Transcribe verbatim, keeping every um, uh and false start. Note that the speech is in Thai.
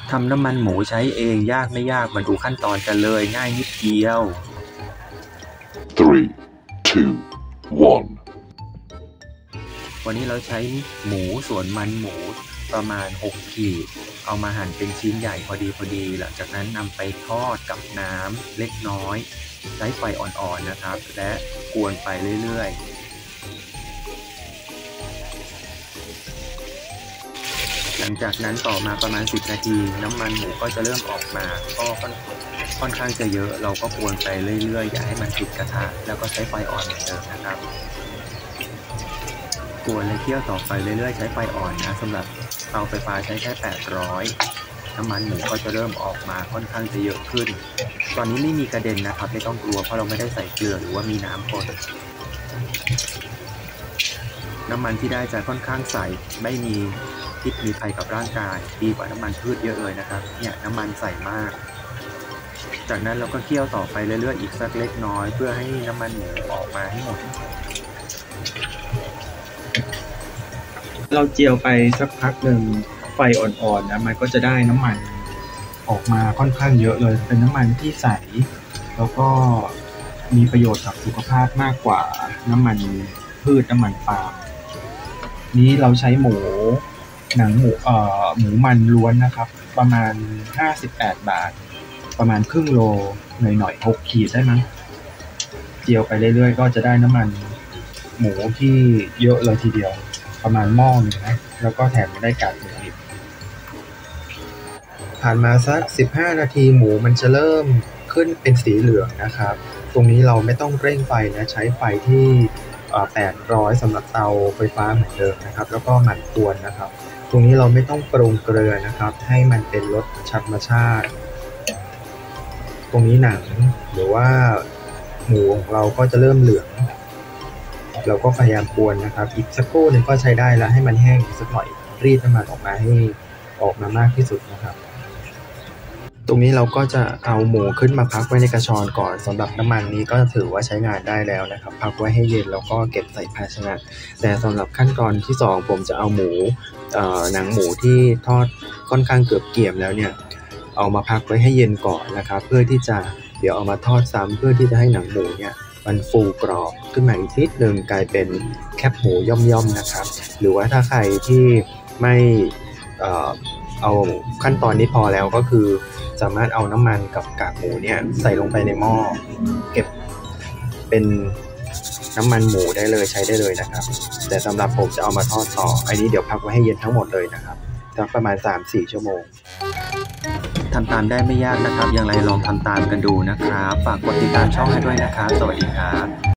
ทำน้ำมันหมูใช้เองยากไม่ยากมาดูขั้นตอนกันเลยง่ายนิดเดียว three two one วันนี้เราใช้หมูส่วนมันหมูประมาณหกขีดเอามาหั่นเป็นชิ้นใหญ่พอดีพอดีหลังจากนั้นนำไปทอดกับน้ำเล็กน้อยใช้ไฟอ่อนๆนะครับและกวนไปเรื่อยๆหลังจากนั้นต่อมาประมาณสิบนาทีน้ำมันหมูก็จะเริ่มออกมาก็ค่อนข้างจะเยอะเราก็กวนไปเรื่อยๆอย่าให้มันติดกระทะแล้วก็ใช้ไฟอ่อนเหมือนเดิมนะครับกวนและเคี่ยวต่อไปเรื่อยๆใช้ไฟอ่อนนะสำหรับเตาไฟฟ้าใช้แค่แปดร้อยน้ำมันหมูก็จะเริ่มออกมาค่อนข้างจะเยอะขึ้นตอนนี้ไม่มีกระเด็นนะครับไม่ต้องกลัวเพราะเราไม่ได้ใส่เกลือหรือว่ามีน้ำปนน้ำมันที่ได้จะค่อนข้างใสไม่มีพิษมีภัยกับร่างกายดีกว่าน้ำมันพืชเยอะเลยนะครับเนี่ยน้ำมันใสมากจากนั้นเราก็เคี่ยวต่อไปเรื่อยๆอีกสักเล็กน้อยเพื่อให้น้ำมันหมูออกมาให้หมดเราเจียวไปสักพักหนึ่งไฟอ่อนๆนะมันก็จะได้น้ำมันออกมาค่อนข้างเยอะเลยเป็นน้ำมันที่ใสแล้วก็มีประโยชน์กับสุขภาพมากกว่าน้ำมันพืชน้ำมันปาล์มนี้เราใช้หมูหนังหมูเอ่อหมูมันล้วนนะครับประมาณห้าสิบแปดบาทประมาณครึ่งโลหน่อยๆหกขีดได้มั้งเจียวไปเรื่อยๆก็จะได้น้ำมันหมูที่เยอะเลยทีเดียวประมาณหม้อหนึ่งนะแล้วก็แถมได้กากหมูดิบผ่านมาสักสิบห้านาทีหมูมันจะเริ่มขึ้นเป็นสีเหลืองนะครับตรงนี้เราไม่ต้องเร่งไฟนะใช้ไฟที่แปดร้อยสำหรับเตาไฟฟ้าเหมือนเดิมนะครับแล้วก็หมั่นกวนนะครับตรงนี้เราไม่ต้องปรุงเกลือนะครับให้มันเป็นรสธรรมชาติตรงนี้หนังหรือว่าหมูของเราก็จะเริ่มเหลืองเราก็พยายามกวนนะครับอีกสักครู่หนึ่งก็ใช้ได้แล้วให้มันแห้งสักหน่อยรีดน้ำมันออกมาให้ออกมามากที่สุดนะครับตรงนี้เราก็จะเอาหมูขึ้นมาพักไว้ในกระชอนก่อนสำหรับน้ำมันนี้ก็ถือว่าใช้งานได้แล้วนะครับพักไว้ให้เย็นแล้วก็เก็บใส่ภาชนะแต่สำหรับขั้นตอนที่สองผมจะเอาหมูหนังหมูที่ทอดค่อนข้างเกือบเกรียมแล้วเนี่ยเอามาพักไว้ให้เย็นก่อนนะครับเพื่อที่จะเดี๋ยวเอามาทอดซ้ำเพื่อที่จะให้หนังหมูเนี่ยมันฟูกรอบขึ้นมาอีกนิดนึงกลายเป็นแคบหมูย่อมๆนะครับหรือว่าถ้าใครที่ไม่เอ่อเอาขั้นตอนนี้พอแล้วก็คือสามารถเอาน้ำมันกับกากหมูเนี่ยใส่ลงไปในหม้อเก็บเป็นน้ำมันหมูได้เลยใช้ได้เลยนะครับแต่สำหรับผมจะเอามาทอดต่ออันนี้เดี๋ยวพักไว้ให้เย็นทั้งหมดเลยนะครับสักประมาณ สามถึงสี่ ชั่วโมงทำตามได้ไม่ยากนะครับอย่างไรลองทำตามกันดูนะครับฝากกดติดตามช่องให้ด้วยนะครับสวัสดีครับ